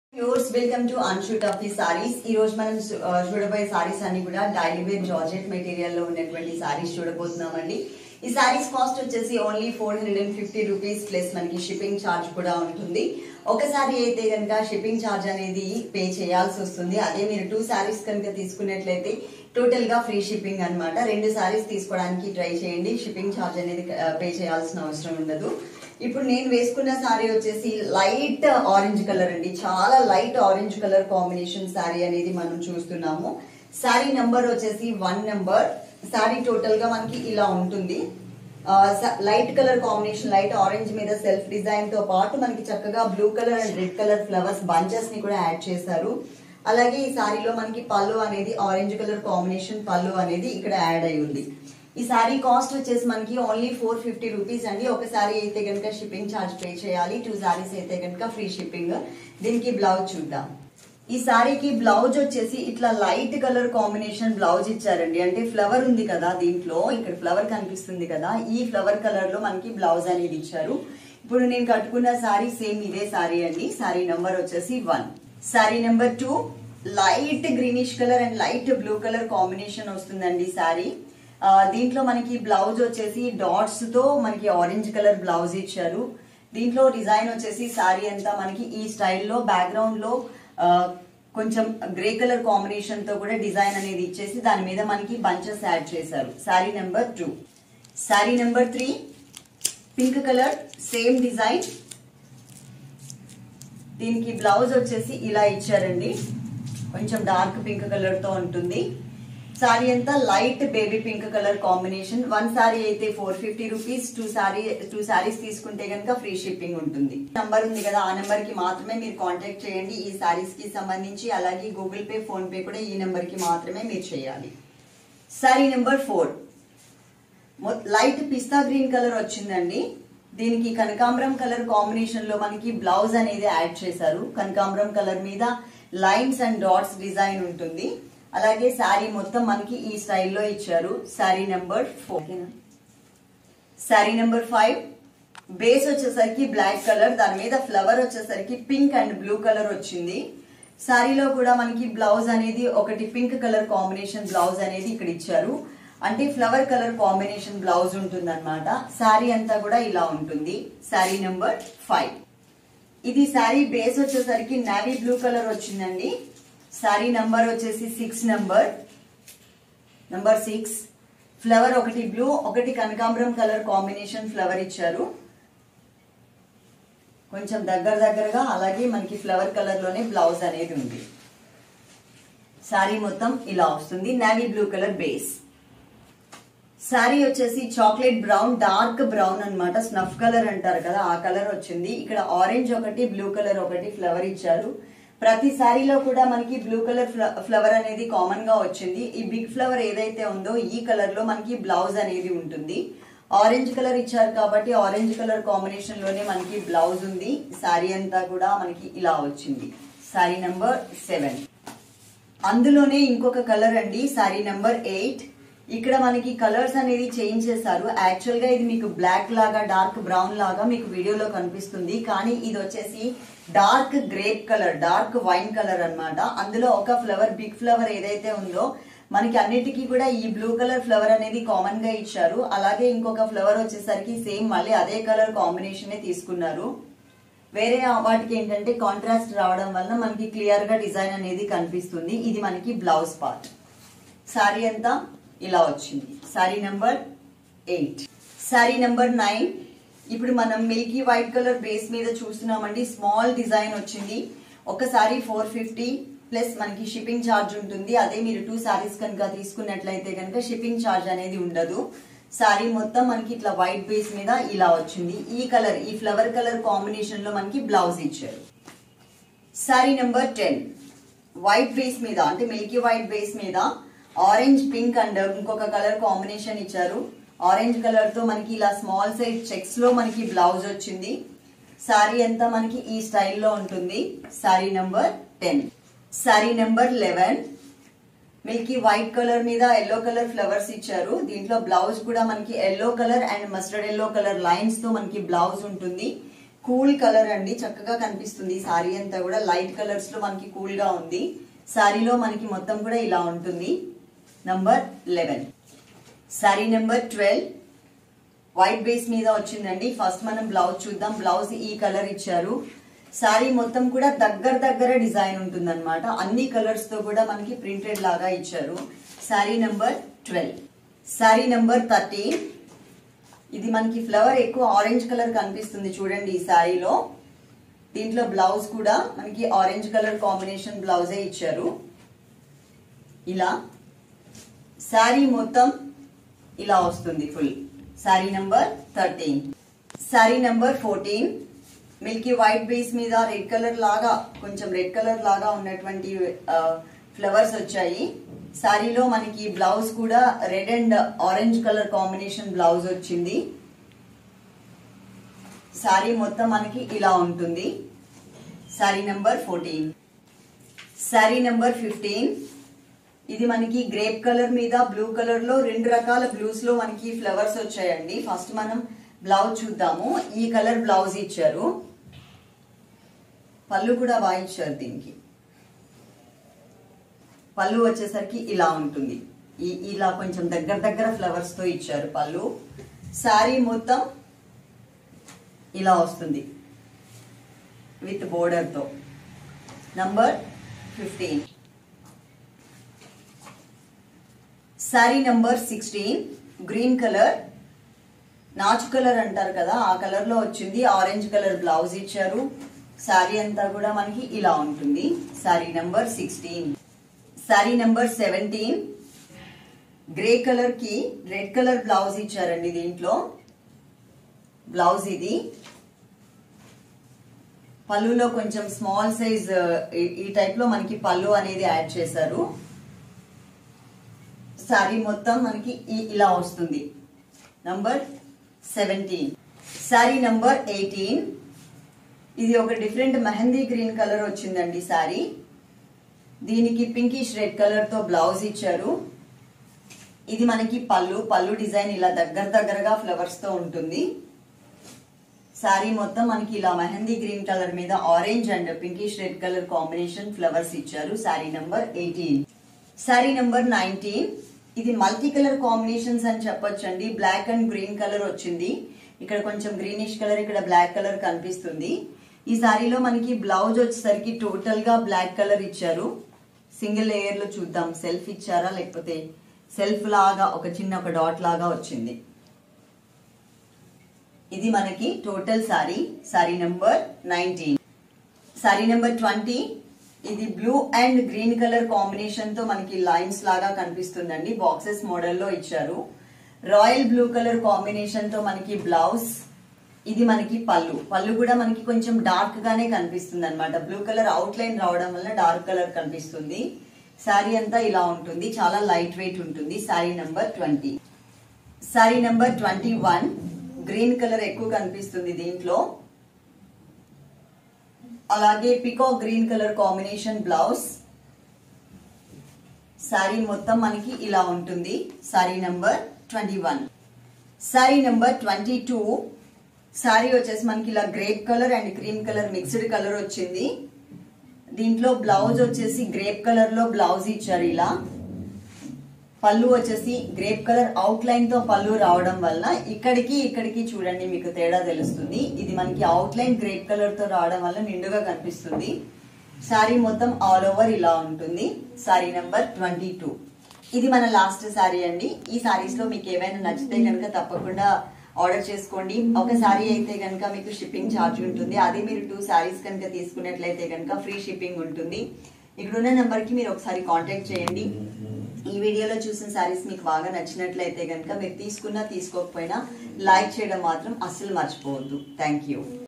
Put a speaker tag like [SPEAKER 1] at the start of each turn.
[SPEAKER 1] Viewers welcome to unshoot of the saris. ఈ రోజు మనం చూడబోయే సారీస్ అన్ని కూడా డైలీ వేర్ జార్జెట్ మెటీరియల్ లో ఉన్నటువంటి సారీస్ చూడబోతున్నామండి. ఈ సారీస్ కాస్ట్ వచ్చేసి ఓన్లీ 450 రూపీస్ ప్లస్ మనకి షిప్పింగ్ ఛార్జ్ కూడా ఉంటుంది. ఒకసారి అయితే కనుక షిప్పింగ్ ఛార్జ్ అనేది పే చేయాల్సి వస్తుంది. అదే మీరు 2 సారీస్ కనుక తీసుకున్నట్లయితే టోటల్ గా ఫ్రీ షిప్పింగ్ అన్నమాట. 2 సారీస్ తీసుకోవడానికి ట్రై చేయండి, షిప్పింగ్ ఛార్జ్ అనేది పే చేయాల్సిన అవసరం ఉండదు. ఇప్పుడు నేను వేసుకున్న సారీ వచ్చేసి లైట్ ఆరెంజ్ కలర్ అండి. చాలా light orange colour combination sari అనేది మనం చూస్తున్నాము. సారీ నంబర్ వచ్చేసి 1 నంబర్. సారీ టోటల్ గా మనకి ఇలా ఉంటుంది. Light colour combination, light orange మీద సెల్ఫ్ డిజైన్ తో పాటు మనకి చక్కగా blue colour and red colour flowers bunches ని కూడా యాడ్ చేశారు. అలాగే ఈ సారీలో మనకి పళ్ళు అనేది ఆరెంజ్ కలర్ కాంబినేషన్ పళ్ళు అనేది ఇక్కడ యాడ్ అయి ఉంది. ఈ సారీ కాస్ట్ వచ్చేసి మనకి ఓన్లీ 450 రూపీస్ అండి. ఒక సారీ అయితే కనుక షిప్పింగ్ ఛార్జ్ పే చేయాలి, 2 సారీస్ అయితే కనుక ఫ్రీ షిప్పింగ్. దీనికి బ్లౌజ్ చూద్దాం. ఈ సారీకి బ్లౌజ్ వచ్చేసి ఇట్లా లైట్ కలర్ కాంబినేషన్ బ్లౌజ్ ఇచ్చారండి. అంటే ఫ్లవర్ ఉంది కదా దీంట్లో, ఇక్కడ ఫ్లవర్ కనిపిస్తుంది కదా, ఈ ఫ్లవర్ కలర్ లో మనకి బ్లౌజ్ అనేది ఇచ్చారు. ఇప్పుడు నేను కట్టుకున్న సారీ సేమ్ ఇదే సారీ అండి. సారీ నంబర్ వచ్చేసి 1. Sari number 2 light greenish colour and light blue colour combination వస్తుందండి సారీ. దీంట్లో మనకి బ్లౌజ్ వచ్చేసి డాట్స్ తో మనకి ఆరెంజ్ కలర్ బ్లౌజ్ ఇచ్చారు. దీంట్లో డిజైన్ వచ్చేసి సారీ అంతా మనకి ఈ స్టైల్లో బ్యాక్గ్రౌండ్ లో కొంచెం గ్రే కలర్ కాంబినేషన్ తో కూడా డిజైన్ అనేది ఇచ్చేసి దాని మీద మనకి బంచెస్ యాడ్ చేశారు. Sari number 2. Sari number 3 pink colour same design. దీనికి బ్లౌజ్ వచ్చేసి ఇలా ఇచ్చారండి, కొంచెం డార్క్ పింక్ కలర్ తో ఉంటుంది. సారీ అంతా light baby pink colour combination. 1 sari అయితే 450 రూపీస్, 2 సారీస్ తీసుకుంటే కనుక ఫ్రీ షిప్పింగ్ ఉంటుంది. నంబర్ ఉంది కదా, ఆ నెంబర్ కి మాత్రమే మీరు కాంటాక్ట్ చేయండి ఈ సారీస్ కి సంబంధించి. అలాగే గూగుల్ పే, ఫోన్ పే కూడా ఈ నెంబర్ కి మాత్రమే మీరు చేయాలి. Sari number 4 light pista green colour వచ్చిందండి. దీనికి కనకాంబరం కలర్ కాంబినేషన్ లో మనకి బ్లౌజ్ అనేది యాడ్ చేశారు. కనకాంబరం కలర్ మీద లైన్స్ అండ్ డాట్స్ డిజైన్ ఉంటుంది. అలాగే శారీ మొత్తం మనకి ఈ స్టైల్లో ఇచ్చారు. Sari number 4. Sari number 5 base వచ్చేసరికి బ్లాక్ కలర్, దాని మీద ఫ్లవర్ వచ్చేసరికి పింక్ అండ్ బ్లూ కలర్ వచ్చింది. శారీలో కూడా మనకి బ్లౌజ్ అనేది ఒకటి పింక్ కలర్ కాంబినేషన్ బ్లౌజ్ అనేది ఇక్కడ ఇచ్చారు. అంటే ఫ్లవర్ కలర్ కాంబినేషన్ బ్లౌజ్ ఉంటుంది అనమాట. శారీ అంతా కూడా ఇలా ఉంటుంది. శారీ నెంబర్ 5. ఇది శారీ బేస్ వచ్చేసరికి నావీ బ్లూ కలర్ వచ్చిందండి. సారీ నంబర్ వచ్చేసి 6 నంబర్. నంబర్ 6 ఫ్లవర్ ఒకటి బ్లూ, ఒకటి కనకాంబరం కలర్ కాంబినేషన్ ఫ్లవర్ ఇచ్చారు. కొంచెం దగ్గరగా అలాగే మనకి ఫ్లవర్ కలర్ లోనే బ్లౌజ్ అనేది ఉంది. సారీ మొత్తం ఇలా వస్తుంది. Navy blue colour base. Sari వచ్చేసి చాక్లెట్ బ్రౌన్, డార్క్ బ్రౌన్ అన్నమాట. స్నఫ్ కలర్ అంటారు కదా, ఆ కలర్ వచ్చింది. ఇక్కడ ఆరెంజ్ ఒకటి, బ్లూ కలర్ ఒకటి ఫ్లవర్ ఇచ్చారు. ప్రతి సారీలో కూడా మనకి బ్లూ కలర్ ఫ్లవర్ అనేది కామన్ గా వచ్చింది. ఈ బిగ్ ఫ్లవర్ ఏదైతే ఉందో ఈ కలర్ లో మనకి బ్లౌజ్ అనేది ఉంటుంది. ఆరెంజ్ కలర్ ఇచ్చారు కాబట్టి ఆరెంజ్ కలర్ కాంబినేషన్ లోనే మనకి బ్లౌజ్ ఉంది. సారీ అంతా కూడా మనకి ఇలా వచ్చింది. సారీ నంబర్ 7. అందులోనే ఇంకొక కలర్ అండి, సారీ నంబర్ 8. ఇక్కడ మనకి కలర్స్ అనేది చేంజ్ చేశారు. యాక్చువల్ గా ఇది మీకు బ్లాక్ లాగా, డార్క్ బ్రౌన్ లాగా మీకు వీడియోలో కనిపిస్తుంది. కానీ ఇది వచ్చేసి dark grape colour, dark wine colour అన్నమాట. అందులో ఒక ఫ్లవర్, బిగ్ ఫ్లవర్ ఏదైతే ఉందో మనకి అన్నిటికీ కూడా ఈ బ్లూ కలర్ ఫ్లవర్ అనేది కామన్ గా ఇచ్చారు. అలాగే ఇంకొక ఫ్లవర్ వచ్చేసరికి సేమ్ మళ్ళీ అదే కలర్ కాంబినేషన్ తీసుకున్నారు. వేరే వాటికి ఏంటంటే కాంట్రాస్ట్ రావడం వల్ల మనకి క్లియర్ గా డిజైన్ అనేది కనిపిస్తుంది. ఇది మనకి బ్లౌజ్ పార్ట్. సారీ అంతా ఇలా వచ్చింది. సారీ నంబర్ 8. సారీ నంబర్ 9 ఇప్పుడు మనం మిల్కీ వైట్ కలర్ బేస్ మీద చూస్తున్నామండి. స్మాల్ డిజైన్ వచ్చింది. ఒక సారీ 450 ప్లస్ మనకి షిప్పింగ్ ఛార్జ్ ఉంటుంది. అదే మీరు 2 సారీస్ కనుక తీసుకున్నట్లయితే కనుక షిప్పింగ్ ఛార్జ్ అనేది ఉండదు. సారీ మొత్తం మనకి ఇట్లా వైట్ బేస్ మీద ఇలా వచ్చింది. ఈ కలర్, ఈ ఫ్లవర్ కలర్ కాంబినేషన్ లో మనకి బ్లౌజ్ ఇచ్చారు. సారీ నెంబర్ 10 వైట్ బేస్ మీద, అంటే మిల్కీ వైట్ బేస్ మీద ఆరెంజ్, పింక్ అండ్ ఇంకొక కలర్ కాంబినేషన్ ఇచ్చారు. ఆరెంజ్ కలర్ తో మనకి ఇలా స్మాల్ సైజ్ చెక్స్ లో మనకి బ్లౌజ్ వచ్చింది. సారీ అంతా మనకి ఈ స్టైల్లో ఉంటుంది. Sari number 10. Sari number 11 milky white colour మీద ఎల్లో కలర్ ఫ్లవర్స్ ఇచ్చారు. దీంట్లో బ్లౌజ్ కూడా మనకి yellow colour and mustard yellow colour lines తో మనకి బ్లౌజ్ ఉంటుంది. కూల్ కలర్ అండి, చక్కగా కనిపిస్తుంది. సారీ అంతా కూడా లైట్ కలర్స్ లో మనకి కూల్ గా ఉంది. సారీలో మనకి మొత్తం కూడా ఇలా ఉంటుంది. Number 11. Sari number 12 white base మీద వచ్చిందండి. ఫస్ట్ మనం బ్లౌజ్ చూద్దాం. బ్లౌజ్ ఈ కలర్ ఇచ్చారు. సారీ మొత్తం కూడా దగ్గర డిజైన్ ఉంటుంది అనమాట. అన్ని కలర్స్ తో కూడా మనకి ప్రింటెడ్ లాగా ఇచ్చారు. సారీ నెంబర్ 12. సారీ నెంబర్ 13. ఇది మనకి ఫ్లవర్ ఎక్కువ ఆరెంజ్ కలర్ కనిపిస్తుంది చూడండి ఈ సారీలో. దీంట్లో బ్లౌజ్ కూడా మనకి ఆరెంజ్ కలర్ కాంబినేషన్ బ్లౌజే ఇచ్చారు. ఇలా సారీ మొత్తం ఇలా వస్తుంది full. Sari number 13. Sari number 14 milky white base మీద రెడ్ కలర్ లాగా, కొంచెం రెడ్ కలర్ లాగా ఉన్నటువంటి ఫ్లవర్స్ వచ్చాయి. సారీలో మనకి బ్లౌజ్ కూడా red and orange colour combination blouse వచ్చింది. సారీ మొత్తం మనకి ఇలా ఉంటుంది. సారీ నంబర్ 14. సారీ నంబర్ 15 ఇది మనకి గ్రేప్ కలర్ మీద బ్లూ కలర్ లో 2 రకాల బ్లూస్ లో మనకి ఫ్లవర్స్ వచ్చాయండి. ఫస్ట్ మనం బ్లౌజ్ చూద్దాము. ఈ కలర్ బ్లౌజ్ ఇచ్చారు. పళ్ళు కూడా బాగా ఇచ్చారు. దీనికి పళ్ళు వచ్చేసరికి ఇలా ఉంటుంది. ఇలా కొంచెం దగ్గర ఫ్లవర్స్ తో ఇచ్చారు పళ్ళు. సారీ మొత్తం ఇలా వస్తుంది విత్ బోర్డర్ తో. Number 15. Sari number 16 green colour, నాచు కలర్ అంటారు కదా ఆ కలర్ లో వచ్చింది. ఆరెంజ్ కలర్ బ్లౌజ్ ఇచ్చారు. సారీ అంతా కూడా మనకి ఇలా ఉంటుంది. Sari number 16. Sari number 17 grey colour కి రెడ్ కలర్ బ్లౌజ్ ఇచ్చారండి. దీంట్లో బ్లౌజ్ ఇది. పళ్ళులో కొంచెం స్మాల్ సైజ్ ఈ టైప్ లో మనకి పళ్ళు అనేది యాడ్ చేశారు. సారీ మొత్తం మనకి ఇలా వస్తుంది. నంబర్ 17. సారీ నంబర్ 18 ఇది ఒక డిఫరెంట్ మెహందీ గ్రీన్ కలర్ వచ్చిందండి సారీ. దీనికి పింకిష్ రెడ్ కలర్ తో బ్లౌజ్ ఇచ్చారు. ఇది మనకి పళ్ళు డిజైన్ ఇలా దగ్గరగా ఫ్లవర్స్ తో ఉంటుంది. సారీ మొత్తం మనకి ఇలా మెహందీ గ్రీన్ కలర్ మీద orange and pinkish red colour combination flowers ఇచ్చారు. సారీ నంబర్ 18. సారీ నంబర్ 19 ఇది మల్టీ కలర్ కాంబినేషన్స్ అని చెప్పొచ్చండి. బ్లాక్ అండ్ గ్రీన్ కలర్ వచ్చింది. ఇక్కడ కొంచెం గ్రీనిష్ కలర్, ఇక్కడ బ్లాక్ కలర్ కనిపిస్తుంది. ఈ సారీలో మనకి బ్లౌజ్ వచ్చేసరికి టోటల్ గా బ్లాక్ కలర్ ఇచ్చారు. సింగిల్ లేయర్ లో చూద్దాం సెల్ఫ్ ఇచ్చారా లేకపోతే సెల్ఫ్ లాగా ఒక డాట్ లాగా వచ్చింది. ఇది మనకి total sari. Sari number 19. Sari number 20 ఇది blue and green colour combination తో మనకి లైన్స్ లాగా కనిపిస్తుందండి. బాక్సెస్ మోడల్లో ఇచ్చారు. రాయల్ బ్లూ కలర్ కాంబినేషన్ తో మనకి బ్లౌజ్. ఇది మనకి పళ్ళు కూడా మనకి కొంచెం డార్క్ గానే కనిపిస్తుంది అనమాట. బ్లూ కలర్ అవుట్ లైన్ రావడం వల్ల డార్క్ కలర్ కనిపిస్తుంది. సారీ అంతా ఇలా ఉంటుంది. చాలా లైట్ వెయిట్ ఉంటుంది. Sari number 20. Sari number 21 green colour ఎక్కువ కనిపిస్తుంది దీంట్లో. అలాగే peacock green colour combination blouse. Sari మొత్తం మనకి ఇలా ఉంటుంది. సారీ నంబర్ 21. సారీ నంబర్ 22 సారీ వచ్చేసి మనకి ఇలా grape colour and cream colour mixed colour వచ్చింది. దీంట్లో బ్లౌజ్ వచ్చేసి గ్రేప్ కలర్ లో బ్లౌజ్ ఇచ్చారు. ఇలా పళ్ళు వచ్చేసి గ్రేప్ కలర్ అవుట్ లైన్ తో పళ్ళు రావడం వల్ల ఇక్కడికి చూడండి మీకు తేడా తెలుస్తుంది. ఇది మనకి అవుట్ లైన్ గ్రేప్ కలర్ తో రావడం వల్ల నిండుగా కనిపిస్తుంది. సారీ మొత్తం ఆల్ ఓవర్ ఇలా ఉంటుంది. సారీ నంబర్ 22. ఇది మన లాస్ట్ సారీ అండి. ఈ సారీస్ లో మీకు ఏవైనా నచ్చితే కనుక తప్పకుండా ఆర్డర్ చేసుకోండి. ఒక సారీ అయితే కనుక మీకు షిప్పింగ్ ఛార్జ్ ఉంటుంది. అదే మీరు 2 సారీస్ కనుక తీసుకున్నట్లయితే కనుక ఫ్రీ షిప్పింగ్ ఉంటుంది. ఇక్కడున్న నెంబర్ కి మీరు ఒకసారి కాంటాక్ట్ చేయండి. ఈ వీడియోలో చూసిన సారీస్ మీకు బాగా నచ్చినట్లయితే కనుక మీరు తీసుకున్నా తీసుకోకపోయినా లైక్ చేయడం మాత్రం అస్సలు మర్చిపోవద్దు. Thank you.